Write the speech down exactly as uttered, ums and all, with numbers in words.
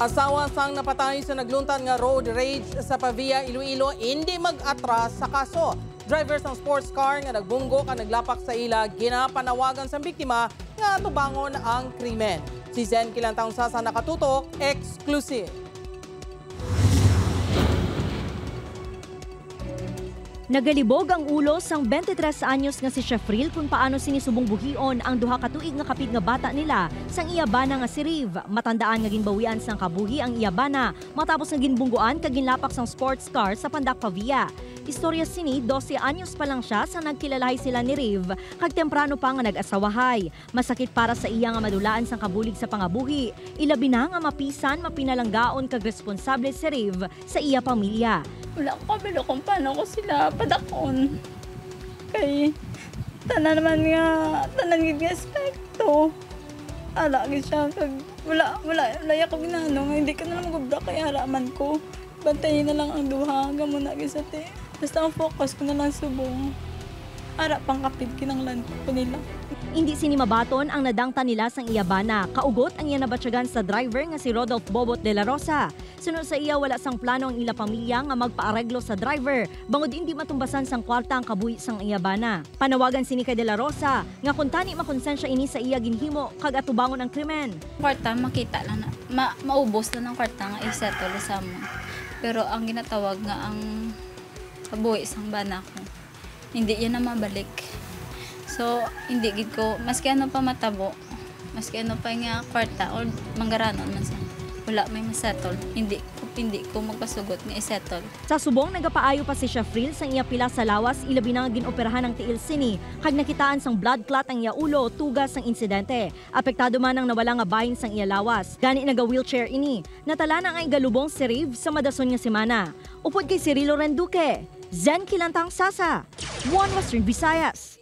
Asawa sang napatay sa nagluntan nga road rage sa Pavia, Iloilo, hindi mag-atras sa kaso. Driver ng sports car nga nagbunggo ka naglapak sa ila, ginapanawagan sa biktima nga tubangon ang krimen. Si Zen Kilantang Sasa nakatutok, exclusive. Nagalibog ang ulo sang twenty-tres anyos nga si Shefril kung paano sinisubong buhion ang duha ka tuig nga kapit nga bata nila sang iyabana nga si Riv. Matandaan nga ginbawian sang kabuhi ang iyabana matapos nga ginbungguan kag ginlapak sang sports car sa Pandak Pavia. Istorya sini, twelve anyos pa lang siya sa nagkilalahay sila ni Riv kag temprano pa nga nag-asawahay. Masakit para sa iya nga madulaan sang kabulig sa pangabuhi. Ilabi na nga mapisan, mapinalanggaon kag responsable si Riv sa iya pamilya. Wala ko kabilo kung paano ko sila padakon. Kay tanan naman nga, tanan nga aspekto. Ala, siya, kag wala, wala, laya ko ginano nga, hindi ka na lang magubda kay haraman ko. Bantayin na lang ang duha, hanggang muna gisate. Basta ang focus ko na lang subong. Ara pang kapit kinanglan ko nila. Hindi sinimabaton ang nadangta nila sang iyabana. Kaugot ang iya nabatsyagan sa driver nga si Rodolph Bobot de la Rosa. Sunod sa iya wala sang plano ang ila pamilya nga magpaareglo sa driver bangod hindi matumbasan sang kwarta ang kabuhi sang iyabana. Panawagan sini kay de la Rosa nga kung tani makonsensya ini sa iya ginhimo kag atubangon ang krimen. Kwarta makita lang na, ma maubos na ng kwarta nga isettle sa mo. Pero ang ginatawag nga ang kabuhi sang bana ko, hindi yan na mabalik. So, hindi gid ko, maski ano pa matabo, maski ano pa nga kwarta o manggaranon man sa, wala may masettle, hindi ko, hindi ko magpasugot nga isettle. Sa subong, nagapaayo pa si Shefril sang iya pila sa lawas, ilabi na nga ginoperahan ng tiil sini, kag nakitaan sang blood clot ang iya ulo, tugas sang insidente. Apektado man ang nawala nga bahin sang iya lawas. Gani naga-wheelchair ini. Natala na nga galubong si Riv sa madason nga semana. Upod kay Cirilo Renduque, Zen Kilantang Sasa, One Western Visayas.